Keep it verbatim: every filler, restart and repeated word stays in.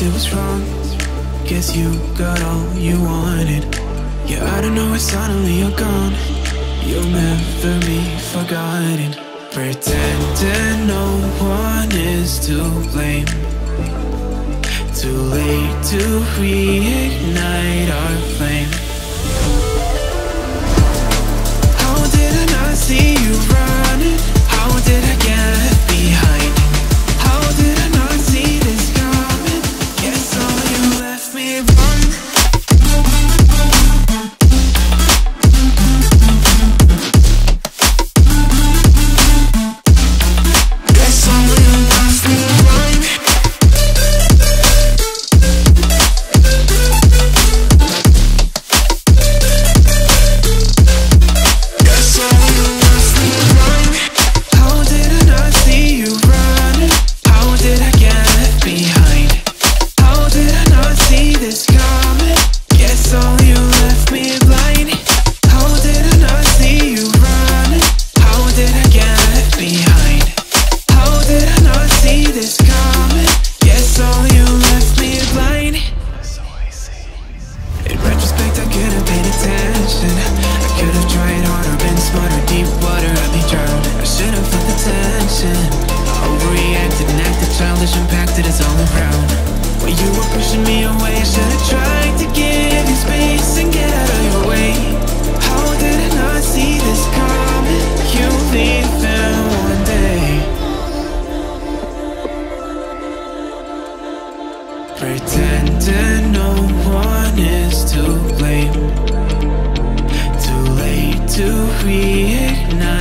it was wrong. Guess you got all you wanted. Yeah, I don't know why suddenly you're gone. You'll never be forgotten. Pretending no one is to blame. Too late to reignite our flame. How did I not see you running? How did I get left behind? How did I not see this coming? Guess all you left me run. Guess all you left me run. Guess all you left me run. How did I not see you running? How did I get left behind? How did I not see this coming? Guess all you left me blind. How did I not see you running? How did I get left behind? How did I not see this coming? Guess all you left me blind. In retrospect, I could have paid attention. I could have tried harder, been smarter. Deep water, I'd be drowned. I should have felt the tension. I overreacted and acted childish, impacted us all around. When you were pushing me away, I should have tried to give you space and get out of your way. How did I not see this coming? You leaving one day. Pretending no one is to blame. Too late to reignite